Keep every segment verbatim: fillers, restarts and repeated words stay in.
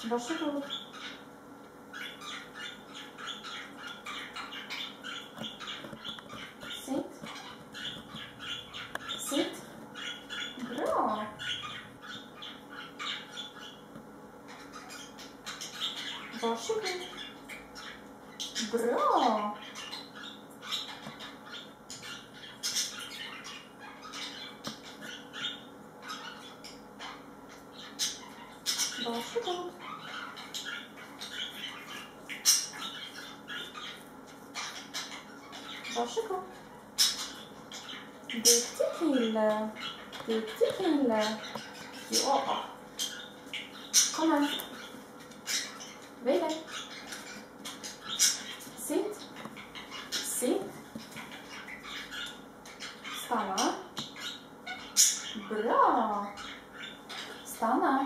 Varsågod. Sitt. Sitt. Bra. Varsågod. Bra. Varsågod. Varsågod. Duktig kille. Duktig kille. Ja. Kom här. Vila. Sitt. Sitt. Stanna. Bra. Stanna.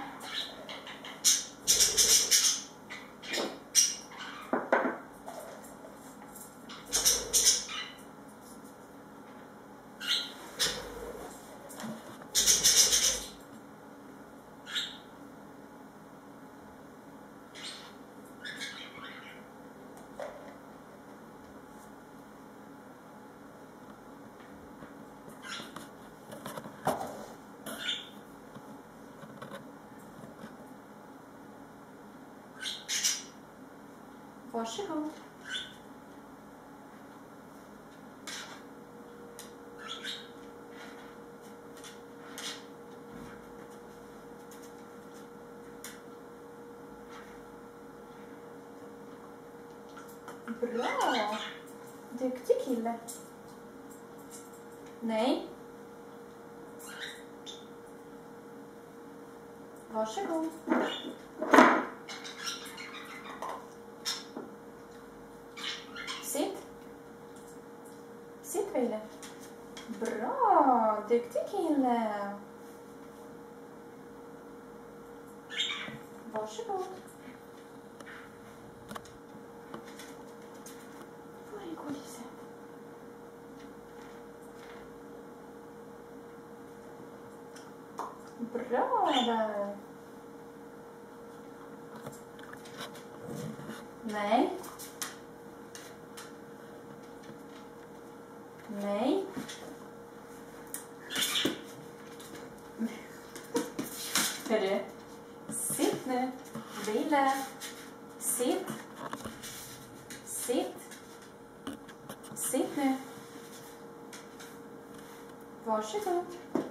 Varsågod. Bra. Duktig kille. Nej. Varsågod. Sitt. Sitt, Vile. Bra. Duktig kille. Varsågod. Var är godiset? Bra där. Nej. Nej. Hörru. Sitt nu. Vila. Sitt. Sitt. Sitt nu. Varsågod.